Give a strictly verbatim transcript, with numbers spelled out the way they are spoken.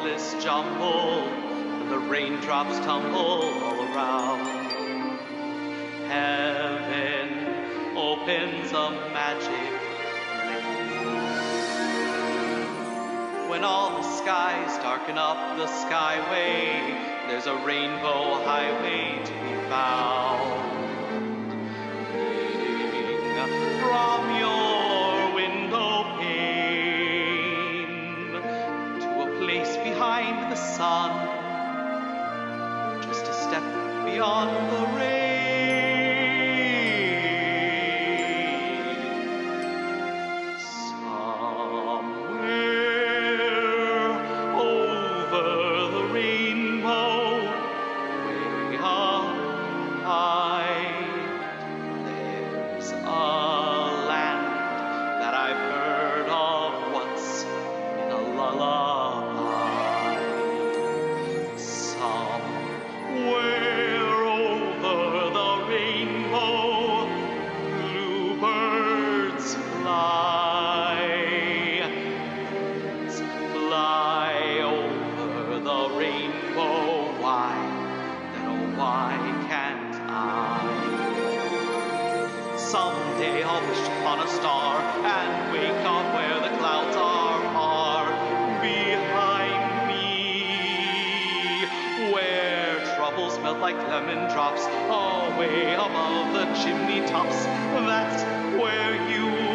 this jumble, and the raindrops tumble all around. Heaven opens a magic lane. When all the skies darken up the skyway, there's a rainbow highway to be found. Leading from your window pane to a place behind the sun, just a step beyond the rain. Somewhere over the rainbow, way up high, there's a land that I've heard of once in a lullaby. Somewhere over the rainbow, bluebirds fly. Birds fly over the rainbow. Why, then oh why can't I? Someday I'll wish upon a star and wake up where the clouds are far behind me, where troubles melt like lemon drops away above the chimney tops. That's where you